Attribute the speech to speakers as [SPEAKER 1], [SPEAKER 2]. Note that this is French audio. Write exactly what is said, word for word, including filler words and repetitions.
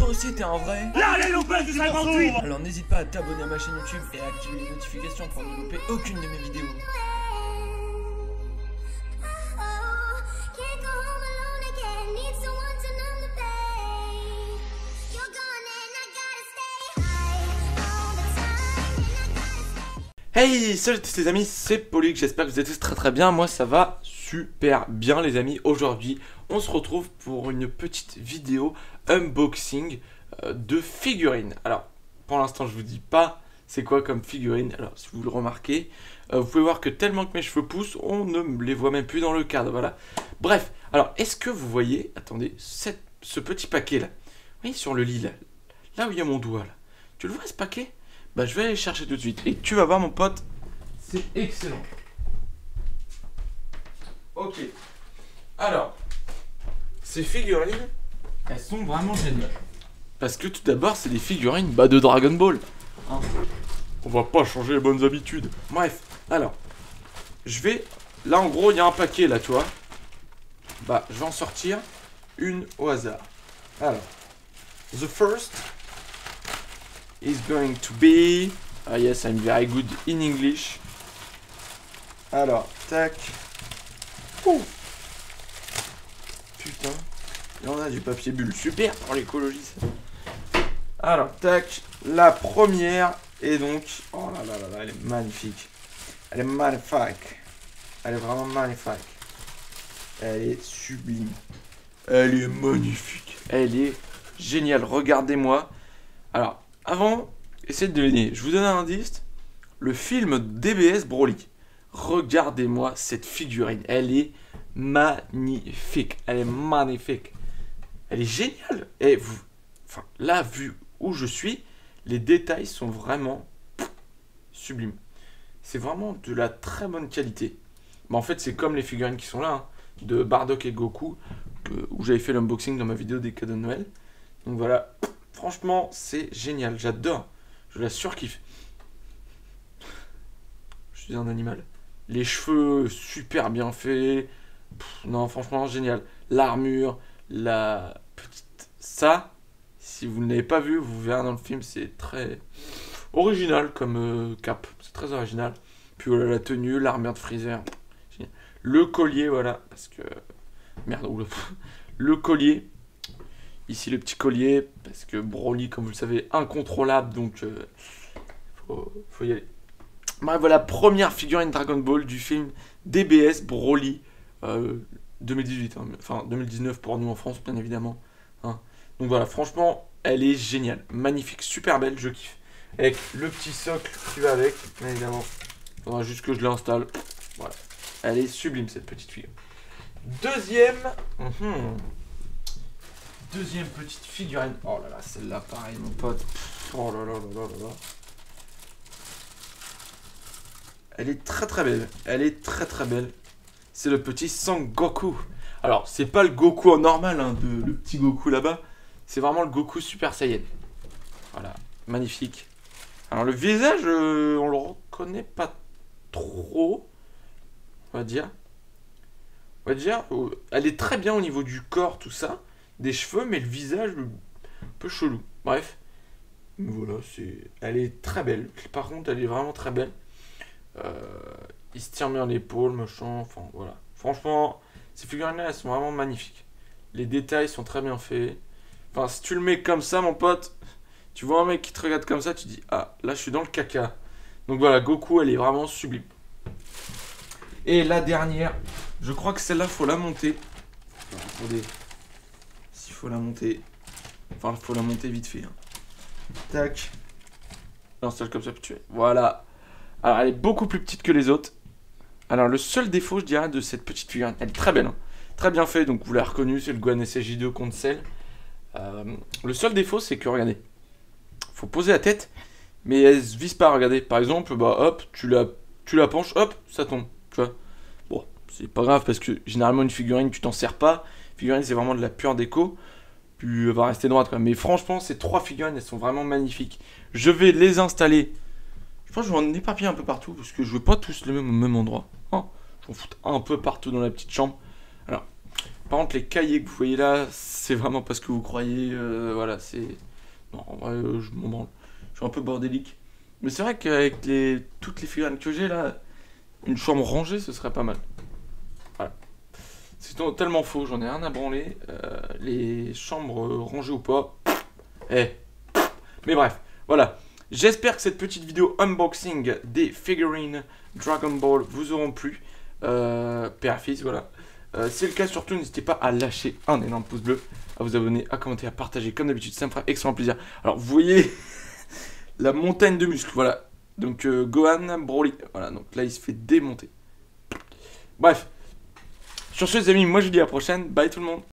[SPEAKER 1] aussi t'es un vrai.
[SPEAKER 2] Là, les loupettes du cinquante-huit.
[SPEAKER 1] Alors n'hésite pas à t'abonner à ma chaîne YouTube et à activer les notifications pour ne louper aucune de mes vidéos. Hey, salut à tous les amis, c'est Polyg, j'espère que vous êtes tous très très bien, moi ça va super bien les amis. Aujourd'hui, on se retrouve pour une petite vidéo unboxing euh, de figurines. Alors, pour l'instant je vous dis pas c'est quoi comme figurine, alors si vous le remarquez, euh, vous pouvez voir que tellement que mes cheveux poussent, on ne les voit même plus dans le cadre, voilà. Bref, alors est-ce que vous voyez, attendez, cette, ce petit paquet là, vous voyez sur le lit là, là où il y a mon doigt là, tu le vois ce paquet? Bah je vais aller chercher tout de suite. Et tu vas voir mon pote, c'est excellent. Ok. Alors, ces figurines, elles sont vraiment géniales. Parce que tout d'abord, c'est des figurines bah, de Dragon Ball. Hein, on va pas changer les bonnes habitudes. Bref, alors, je vais... Là en gros, il y a un paquet là, tu vois. Bah, je vais en sortir une au hasard. Alors, the first... is going to be... Ah yes, I'm very good in English. Alors, tac. Ouh. Putain. Il y en a du papier bulle. Super pour l'écologie, ça. Alors, tac. La première est donc... Oh là là là là, elle est magnifique. Elle est magnifique. Elle est vraiment magnifique. Elle est sublime. Elle est magnifique. Elle est géniale. Regardez-moi. Alors... Avant, essayez de deviner. Je vous donne un indice. Le film D B S Broly. Regardez-moi cette figurine. Elle est magnifique. Elle est magnifique. Elle est géniale. Et vous, enfin, là, vu où je suis, les détails sont vraiment sublimes. C'est vraiment de la très bonne qualité. Mais en fait, c'est comme les figurines qui sont là, hein, de Bardock et Goku, que, où j'avais fait l'unboxing dans ma vidéo des cadeaux de Noël. Donc voilà. Franchement, c'est génial, j'adore, je la surkiffe. Je suis un animal. Les cheveux, super bien faits. Pff, non, franchement, génial. L'armure, la petite... Ça, si vous ne l'avez pas vu, vous verrez dans le film, c'est très original comme euh, cap. C'est très original. Puis voilà, la tenue, l'armure de Freezer. Génial. Le collier, voilà, parce que... Merde, oula. Le collier... Ici le petit collier, parce que Broly, comme vous le savez, incontrôlable, donc euh, faut, faut y aller. Bref, voilà, première figurine Dragon Ball du film D B S Broly euh, deux mille dix-huit, hein, enfin deux mille dix-neuf pour nous en France, bien évidemment. Hein. Donc voilà, franchement, elle est géniale, magnifique, super belle, je kiffe. Avec le petit socle qui va avec, bien évidemment. Il faudra juste que je l'installe. Voilà, elle est sublime cette petite figure. Deuxième... Mm-hmm. Deuxième petite figurine. Oh là là, celle-là, pareil, mon pote. Oh là là là là là là. Elle est très très belle. Elle est très très belle. C'est le petit Sangoku. Alors, c'est pas le Goku en normal, hein, de, le petit Goku là-bas. C'est vraiment le Goku Super Saiyan. Voilà, magnifique. Alors, le visage, euh, on le reconnaît pas trop. On va dire. On va dire, euh, elle est très bien au niveau du corps, tout ça. Des cheveux, mais le visage un peu chelou. Bref. Voilà, c'est... Elle est très belle. Par contre, elle est vraiment très belle. Euh... Il se tient bien l'épaule, machin. Enfin, voilà. Franchement, ces figurines-là, elles sont vraiment magnifiques. Les détails sont très bien faits. Enfin, si tu le mets comme ça, mon pote, tu vois un mec qui te regarde comme ça, tu dis, ah, là, je suis dans le caca. Donc voilà, Goku, elle est vraiment sublime. Et la dernière, je crois que celle-là, faut la monter. Alors, attendez. Faut la monter. Enfin, faut la monter vite fait. Hein. Tac. L'installe comme ça, puis tu es. Voilà. Alors, elle est beaucoup plus petite que les autres. Alors, le seul défaut, je dirais, de cette petite figurine, elle est très belle. Hein. Très bien fait. Donc, vous l'avez reconnu, c'est le Gohan S S J deux contre Cell. Euh, le seul défaut, c'est que, regardez, faut poser la tête, mais elle se vise pas. Regardez, par exemple, bah, hop, tu la, tu la penches, hop, ça tombe. Tu vois. Bon, c'est pas grave parce que généralement, une figurine, tu t'en sers pas. Figurine, c'est vraiment de la pure déco. Puis elle va rester droite quoi. Mais franchement, ces trois figurines, elles sont vraiment magnifiques. Je vais les installer. Je pense que je vais en éparpiller un peu partout parce que je veux pas tous les mêmes au même endroit. Hein, je m'en fous un peu partout dans la petite chambre. Alors, Par contre, les cahiers que vous voyez là, c'est vraiment pas ce que vous croyez. Euh, voilà, c'est... Non, en vrai, euh, je m'en branle. Je suis un peu bordélique. Mais c'est vrai qu'avec les... toutes les figurines que j'ai là, une chambre rangée, ce serait pas mal. Voilà. C'est tellement faux, j'en ai rien à branler. Euh, les chambres rangées ou pas. Eh. Mais bref, voilà. J'espère que cette petite vidéo unboxing des figurines Dragon Ball vous auront plu. Euh, Père fils, voilà. Euh, si c'est le cas, surtout, n'hésitez pas à lâcher un énorme pouce bleu, à vous abonner, à commenter, à partager. Comme d'habitude, ça me fera extrêmement plaisir. Alors, vous voyez la montagne de muscles, voilà. Donc, euh, Gohan, Broly. Voilà, donc là, il se fait démonter. Bref. Sur ce, les amis, moi je vous dis à la prochaine. Bye tout le monde.